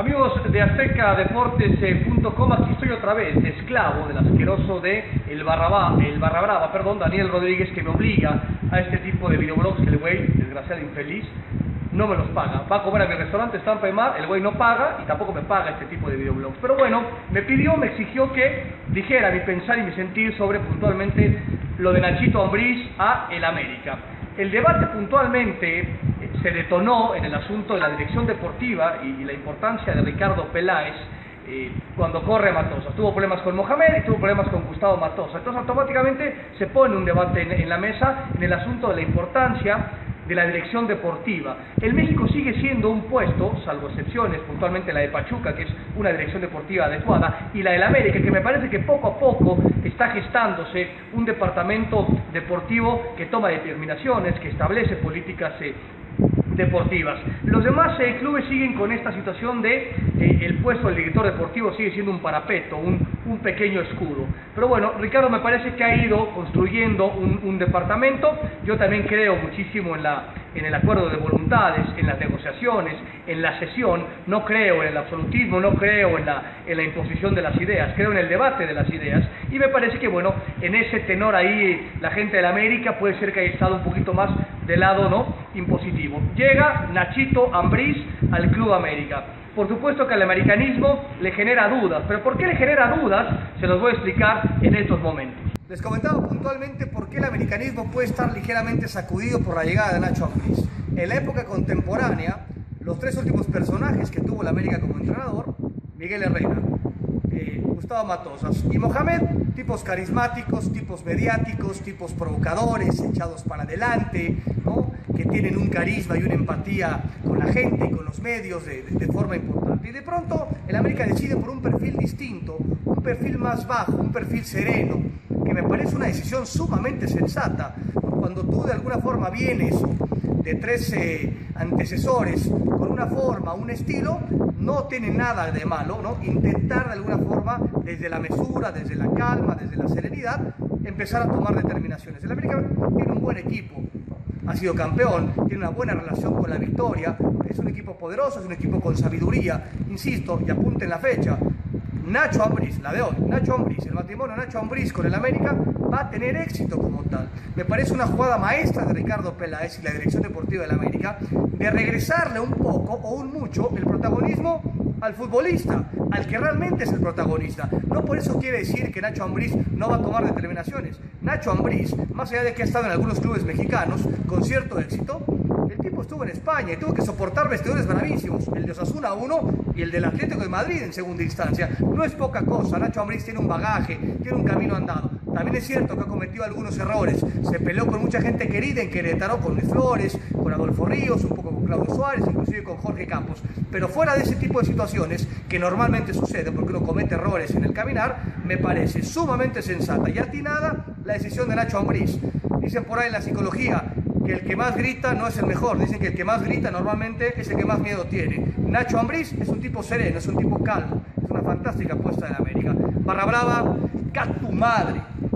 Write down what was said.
Amigos de aztecadeportes.com, aquí estoy otra vez, esclavo del asqueroso de el barra brava, Daniel Rodríguez, que me obliga a este tipo de videoblogs que el güey, desgraciado infeliz, no me los paga. Va a comer a mi restaurante Estampa de Mar, el güey no paga y tampoco me paga este tipo de videoblogs. Pero bueno, me exigió que dijera mi pensar y mi sentir sobre puntualmente lo de Nachito Ambriz a el América. El debate puntualmente se detonó en el asunto de la dirección deportiva y la importancia de Ricardo Peláez cuando corre a Matosas. Tuvo problemas con Mohamed y tuvo problemas con Gustavo Matosas. Entonces automáticamente se pone un debate en la mesa en el asunto de la importancia de la dirección deportiva. El México sigue siendo un puesto, salvo excepciones, puntualmente la de Pachuca, que es una dirección deportiva adecuada, y la del América, que me parece que poco a poco está gestándose un departamento deportivo que toma determinaciones, que establece políticas deportivas. Los demás clubes siguen con esta situación de el puesto del director deportivo sigue siendo un parapeto, un pequeño escudo. Pero bueno, Ricardo me parece que ha ido construyendo un departamento. Yo también creo muchísimo en el acuerdo de voluntades, en las negociaciones, en la sesión. No creo en el absolutismo, no creo en la imposición de las ideas, creo en el debate de las ideas. Y me parece que bueno, en ese tenor ahí la gente de la América puede ser que haya estado un poquito más del lado impositivo. Llega Nachito Ambriz al Club América. Por supuesto que al americanismo le genera dudas, pero ¿por qué le genera dudas? Se los voy a explicar en estos momentos. Les comentaba puntualmente por qué el americanismo puede estar ligeramente sacudido por la llegada de Nacho Ambriz. En la época contemporánea, los tres últimos personajes que tuvo la América como entrenador, Miguel Herrera, Gustavo Matosas y Mohamed, tipos carismáticos, tipos mediáticos, tipos provocadores, echados para adelante, ¿no? Que tienen un carisma y una empatía con la gente y con los medios de forma importante. Y de pronto el América decide por un perfil distinto, un perfil más bajo, un perfil sereno, que me parece una decisión sumamente sensata. Cuando tú de alguna forma vienes de tres antecesores con una forma, un estilo, no tiene nada de malo, ¿no? Intentar de alguna forma, desde la mesura, desde la calma, desde la serenidad, empezar a tomar determinaciones. El América tiene un buen equipo, ha sido campeón, tiene una buena relación con la victoria, es un equipo poderoso, es un equipo con sabiduría, insisto, y apunten la fecha. Nacho Ambriz, la de hoy, Nacho Ambriz, el matrimonio Nacho Ambriz con el América va a tener éxito como tal. Me parece una jugada maestra de Ricardo Peláez y la dirección deportiva del América de regresarle un poco o un mucho el protagonismo al futbolista, al que realmente es el protagonista. No por eso quiere decir que Nacho Ambriz no va a tomar determinaciones. Nacho Ambriz, más allá de que ha estado en algunos clubes mexicanos con cierto éxito, el tipo estuvo en España y tuvo que soportar vestidores bravísimos, el de Osasuna 1 y el del Atlético de Madrid en segunda instancia. No es poca cosa, Nacho Ambriz tiene un bagaje, tiene un camino andado. También es cierto que ha cometido algunos errores, se peleó con mucha gente querida en Querétaro, con Luis Flores, con Adolfo Ríos, un poco con Claudio Suárez, inclusive con Jorge Campos. Pero fuera de ese tipo de situaciones, que normalmente sucede porque uno comete errores en el caminar, me parece sumamente sensata y atinada la decisión de Nacho Ambriz. Dicen por ahí en la psicología que el que más grita no es el mejor, dicen que el que más grita normalmente es el que más miedo tiene. Nacho Ambriz es un tipo sereno, es un tipo calmo, es una fantástica apuesta de la América. Barra brava, ¡ca tu madre!